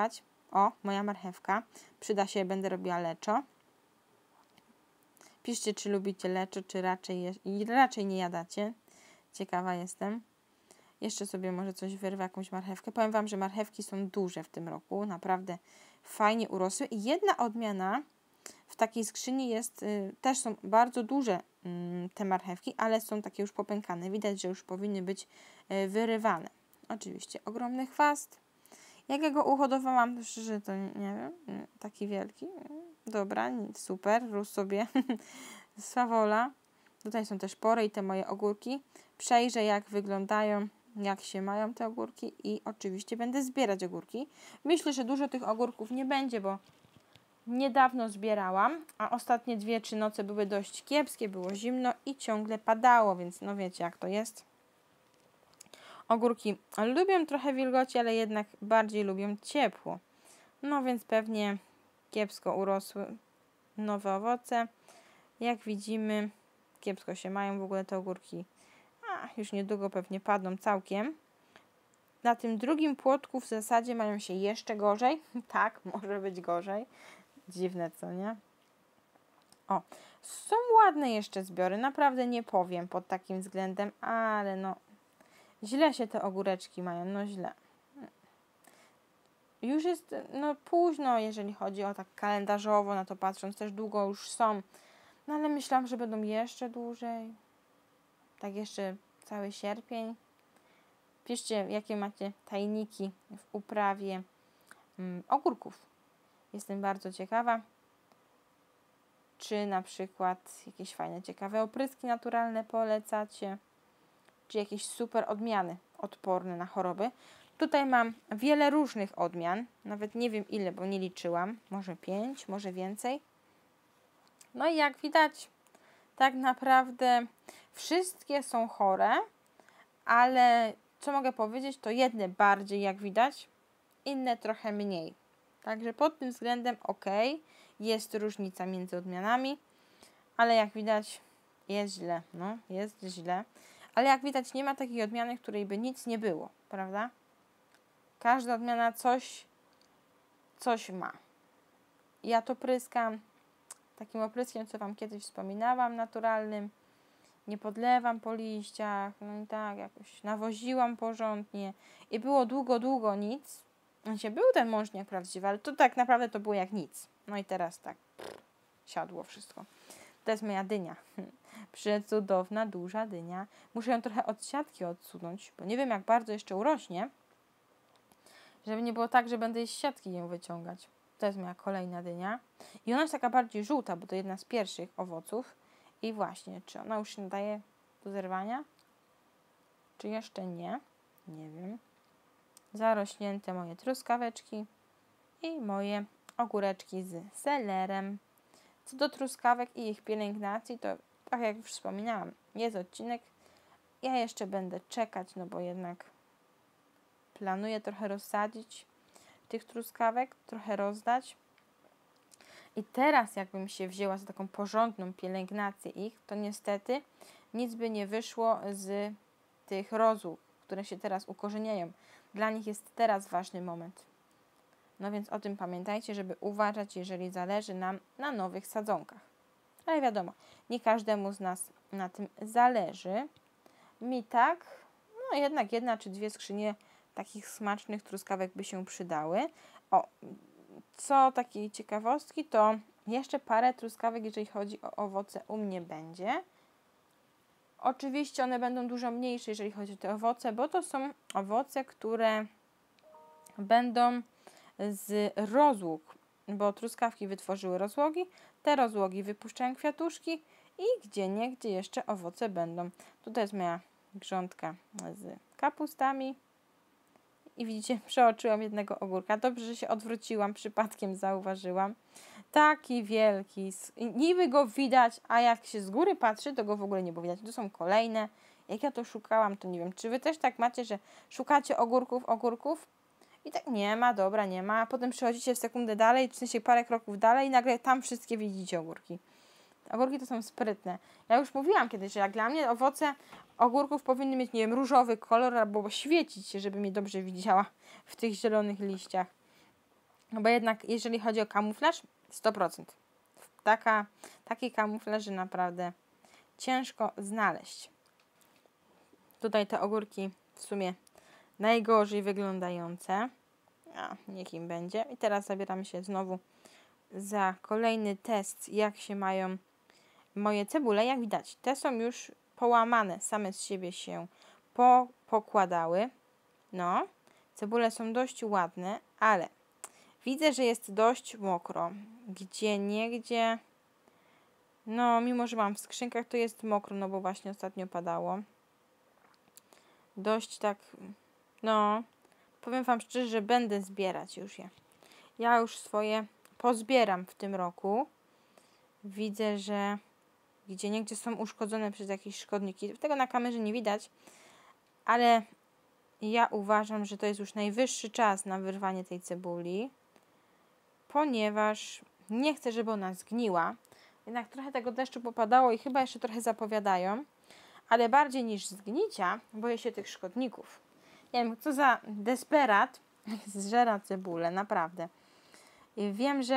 O, moja marchewka. Przyda się, będę robiła leczo. Piszcie, czy lubicie leczo, czy raczej nie jadacie. Ciekawa jestem. Jeszcze sobie może coś wyrwę, jakąś marchewkę. Powiem Wam, że marchewki są duże w tym roku. Naprawdę fajnie urosły. I jedna odmiana w takiej skrzyni jest, też są bardzo duże te marchewki, ale są takie już popękane. Widać, że już powinny być wyrywane. Oczywiście ogromny chwast. Jak ja go uhodowałam, to szczerze to nie wiem. Taki wielki. Dobra, super. Rósł sobie. Swawola. Tutaj są też pory i te moje ogórki. Przejrzę, jak wyglądają, jak się mają te ogórki i oczywiście będę zbierać ogórki. Myślę, że dużo tych ogórków nie będzie, bo niedawno zbierałam, a ostatnie 2-3 noce były dość kiepskie, było zimno i ciągle padało, więc no wiecie, jak to jest. Ogórki lubią trochę wilgoci, ale jednak bardziej lubią ciepło. No więc pewnie kiepsko urosły nowe owoce. Jak widzimy, kiepsko się mają w ogóle te ogórki. Już niedługo pewnie padną całkiem. Na tym drugim płotku w zasadzie mają się jeszcze gorzej. Tak, może być gorzej. Dziwne, co nie? O, są ładne jeszcze zbiory. Naprawdę nie powiem pod takim względem, ale no źle się te ogóreczki mają. No źle. Już jest no późno, jeżeli chodzi o tak kalendarzowo, na to patrząc, też długo już są. No ale myślałam, że będą jeszcze dłużej. Tak jeszcze cały sierpień. Piszcie, jakie macie tajniki w uprawie ogórków. Jestem bardzo ciekawa. Czy na przykład jakieś fajne, ciekawe opryski naturalne polecacie. Czy jakieś super odmiany odporne na choroby. Tutaj mam wiele różnych odmian. Nawet nie wiem ile, bo nie liczyłam. Może 5, może więcej. No i jak widać, tak naprawdę wszystkie są chore, ale co mogę powiedzieć, to jedne bardziej, jak widać, inne trochę mniej. Także pod tym względem ok, jest różnica między odmianami, ale jak widać jest źle, no jest źle. Ale jak widać nie ma takiej odmiany, której by nic nie było, prawda? Każda odmiana coś ma. Ja to pryskam takim opryskiem, co Wam kiedyś wspominałam, naturalnym. Nie podlewam po liściach, no i tak jakoś nawoziłam porządnie i było długo nic. Był ten mążniak prawdziwy, ale to tak naprawdę to było jak nic. No i teraz tak siadło wszystko. To jest moja dynia. Przecudowna, duża dynia. Muszę ją trochę od siatki odsunąć, bo nie wiem jak bardzo jeszcze urośnie, żeby nie było tak, że będę z siatki ją wyciągać. To jest moja kolejna dynia. I ona jest taka bardziej żółta, bo to jedna z pierwszych owoców. I właśnie, czy ona już się nadaje do zerwania? Czy jeszcze nie? Nie wiem. Zarośnięte moje truskaweczki i moje ogóreczki z selerem. Co do truskawek i ich pielęgnacji, to tak jak już wspominałam, jest odcinek. Ja jeszcze będę czekać, no bo jednak planuję trochę rozsadzić tych truskawek, trochę rozdać. I teraz jakbym się wzięła za taką porządną pielęgnację ich, to niestety nic by nie wyszło z tych rozłóg, które się teraz ukorzeniają. Dla nich jest teraz ważny moment. No więc o tym pamiętajcie, żeby uważać, jeżeli zależy nam na nowych sadzonkach. Ale wiadomo, nie każdemu z nas na tym zależy. Mi tak, no jednak 1 czy 2 skrzynie takich smacznych truskawek by się przydały. O, co takiej ciekawostki, to jeszcze parę truskawek, jeżeli chodzi o owoce, u mnie będzie. Oczywiście one będą dużo mniejsze, jeżeli chodzi o te owoce, bo to są owoce, które będą z rozłóg, bo truskawki wytworzyły rozłogi, te rozłogi wypuszczają kwiatuszki i gdzieniegdzie jeszcze owoce będą. Tutaj jest moja grządka z kapustami. I widzicie, przeoczyłam jednego ogórka. Dobrze, że się odwróciłam, przypadkiem zauważyłam. Taki wielki. Niby go widać, a jak się z góry patrzy, to go w ogóle nie było widać. Tu są kolejne. Jak ja to szukałam, to nie wiem. Czy wy też tak macie, że szukacie ogórków i tak nie ma, dobra, nie ma. A potem przychodzicie w sekundę dalej, w sensie parę kroków dalej i nagle tam wszystkie widzicie ogórki. Ogórki to są sprytne. Ja już mówiłam kiedyś, że jak dla mnie owoce ogórków powinny mieć, nie wiem, różowy kolor albo świecić się, żeby mnie dobrze widziała w tych zielonych liściach. No bo jednak jeżeli chodzi o kamuflaż, 100%. Taki kamuflaż naprawdę ciężko znaleźć. Tutaj te ogórki w sumie najgorzej wyglądające. A, niech im będzie. I teraz zabieramy się znowu za kolejny test, jak się mają moje cebule. Jak widać, te są już połamane, same z siebie się pokładały. No, cebule są dość ładne, ale widzę, że jest dość mokro. Gdzieniegdzie, no mimo, że mam w skrzynkach, to jest mokro, no bo właśnie ostatnio padało. Dość tak, no, powiem Wam szczerze, że będę zbierać już je. Ja już swoje pozbieram w tym roku. Widzę, że gdzieniegdzie są uszkodzone przez jakieś szkodniki. Tego na kamerze nie widać, ale ja uważam, że to jest już najwyższy czas na wyrwanie tej cebuli, ponieważ nie chcę, żeby ona zgniła. Jednak trochę tego deszczu popadało i chyba jeszcze trochę zapowiadają, ale bardziej niż zgnicia boję się tych szkodników. Nie wiem, co za desperat zżera cebulę, naprawdę. I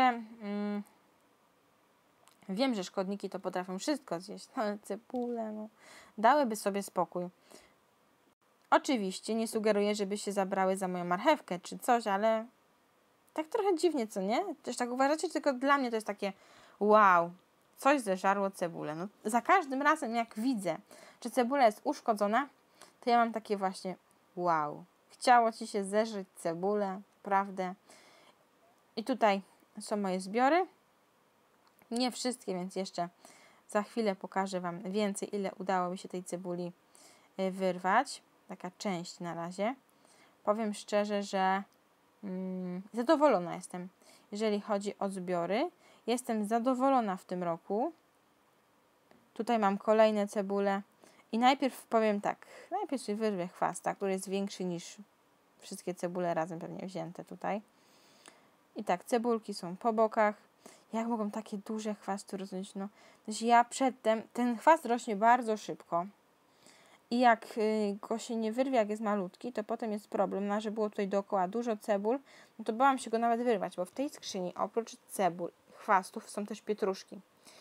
wiem, że szkodniki to potrafią wszystko zjeść, no, ale cebulę, no, dałyby sobie spokój. Oczywiście nie sugeruję, żeby się zabrały za moją marchewkę czy coś, ale tak trochę dziwnie, co nie? Też tak uważacie? Tylko dla mnie to jest takie wow, coś zeżarło cebulę. No, za każdym razem jak widzę, że cebula jest uszkodzona, to ja mam takie właśnie wow, chciało Ci się zeżreć cebulę, prawdę? I tutaj są moje zbiory. Nie wszystkie, więc jeszcze za chwilę pokażę Wam więcej, ile udało mi się tej cebuli wyrwać. Taka część na razie. Powiem szczerze, że zadowolona jestem, jeżeli chodzi o zbiory. Jestem zadowolona w tym roku. Tutaj mam kolejne cebule. I najpierw powiem tak. Najpierw sobie wyrwę chwasta, który jest większy niż wszystkie cebule razem pewnie wzięte tutaj. I tak, cebulki są po bokach. Jak mogą takie duże chwasty rosnąć? No, ja przedtem, ten chwast rośnie bardzo szybko. I jak go się nie wyrwie, jak jest malutki, to potem jest problem. No, że było tutaj dookoła dużo cebul, no to bałam się go nawet wyrwać, bo w tej skrzyni oprócz cebul, chwastów są też pietruszki.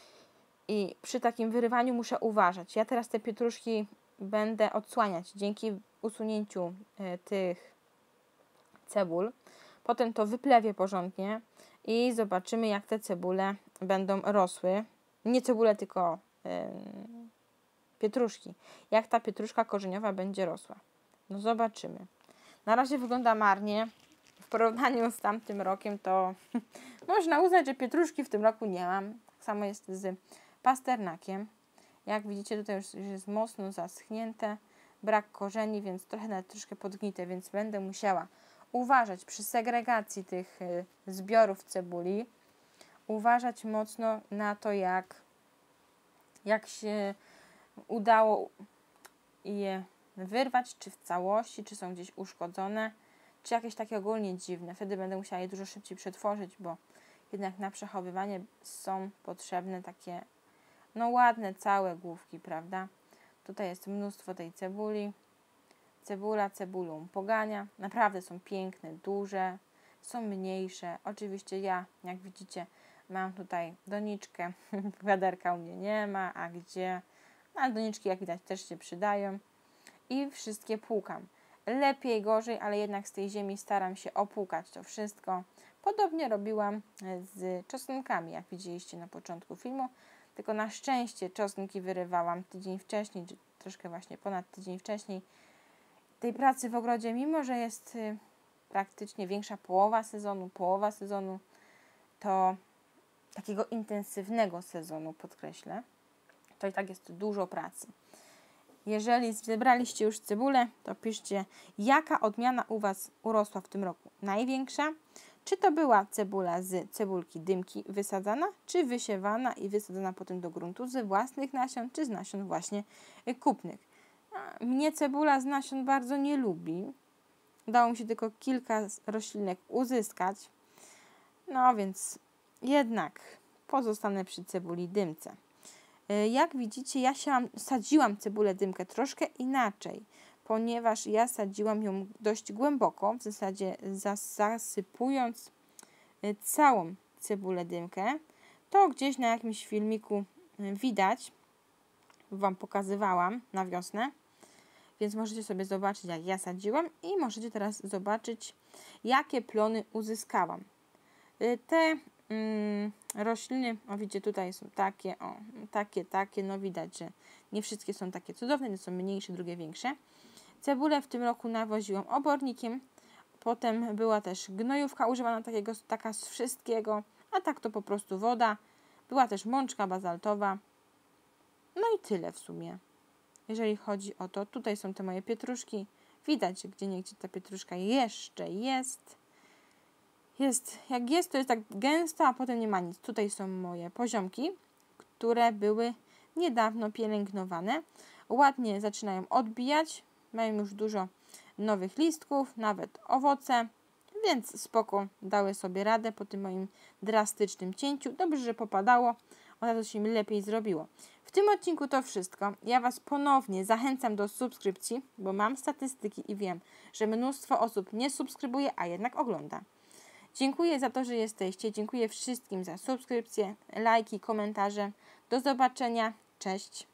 I przy takim wyrywaniu muszę uważać. Ja teraz te pietruszki będę odsłaniać dzięki usunięciu tych cebul. Potem to wyplewię porządnie i zobaczymy, jak te cebule będą rosły. Nie cebule, tylko pietruszki. Jak ta pietruszka korzeniowa będzie rosła. No zobaczymy. Na razie wygląda marnie. W porównaniu z tamtym rokiem to można uznać, że pietruszki w tym roku nie mam. Tak samo jest z pasternakiem. Jak widzicie, tutaj już jest mocno zaschnięte. Brak korzeni, więc troszkę podgnite, więc będę musiała uważać przy segregacji tych zbiorów cebuli. Uważać mocno na to, jak się udało je wyrwać, czy w całości, czy są gdzieś uszkodzone, czy jakieś takie ogólnie dziwne. Wtedy będę musiała je dużo szybciej przetworzyć, bo jednak na przechowywanie są potrzebne takie no ładne, całe główki, prawda? Tutaj jest mnóstwo tej cebuli. Cebula cebulą pogania. Naprawdę są piękne, duże, są mniejsze. Oczywiście ja, jak widzicie, mam tutaj doniczkę. Wiaderka u mnie nie ma, a gdzie? No, ale doniczki, jak widać, też się przydają. I wszystkie płukam. Lepiej, gorzej, ale jednak z tej ziemi staram się opłukać to wszystko. Podobnie robiłam z czosnkami, jak widzieliście na początku filmu. Tylko na szczęście czosnki wyrywałam tydzień wcześniej, czy troszkę właśnie ponad tydzień wcześniej. Tej pracy w ogrodzie, mimo że jest praktycznie większa połowa sezonu, to takiego intensywnego sezonu, podkreślę, to i tak jest dużo pracy. Jeżeli zebraliście już cebulę, to piszcie, jaka odmiana u Was urosła w tym roku największa. Czy to była cebula z cebulki dymki wysadzana, czy wysiewana i wysadzana potem do gruntu z własnych nasion, czy z nasion właśnie kupnych. Mnie cebula z nasion bardzo nie lubi. Udało mi się tylko kilka roślinek uzyskać. No więc jednak pozostanę przy cebuli dymce. Jak widzicie, ja sadziłam cebulę dymkę troszkę inaczej, ponieważ ja sadziłam ją dość głęboko, w zasadzie zasypując całą cebulę dymkę. To gdzieś na jakimś filmiku widać, Wam pokazywałam na wiosnę, więc możecie sobie zobaczyć, jak ja sadziłam i możecie teraz zobaczyć, jakie plony uzyskałam. Te rośliny, widzicie, tutaj są takie, takie, no widać, że nie wszystkie są takie cudowne, nie są mniejsze, drugie większe. Cebulę w tym roku nawoziłam obornikiem, potem była też gnojówka używana taka z wszystkiego, a tak to po prostu woda. Była też mączka bazaltowa. No i tyle w sumie. Jeżeli chodzi o to, tutaj są te moje pietruszki. Widać, że gdzieniegdzie ta pietruszka jeszcze jest. Jak jest, to jest tak gęsto, a potem nie ma nic. Tutaj są moje poziomki, które były niedawno pielęgnowane. Ładnie zaczynają odbijać. Mają już dużo nowych listków, nawet owoce. Więc spoko, dały sobie radę po tym moim drastycznym cięciu. Dobrze, że popadało. Od razu się mi lepiej zrobiło. W tym odcinku to wszystko. Ja Was ponownie zachęcam do subskrypcji, bo mam statystyki i wiem, że mnóstwo osób nie subskrybuje, a jednak ogląda. Dziękuję za to, że jesteście. Dziękuję wszystkim za subskrypcje, lajki, komentarze. Do zobaczenia. Cześć.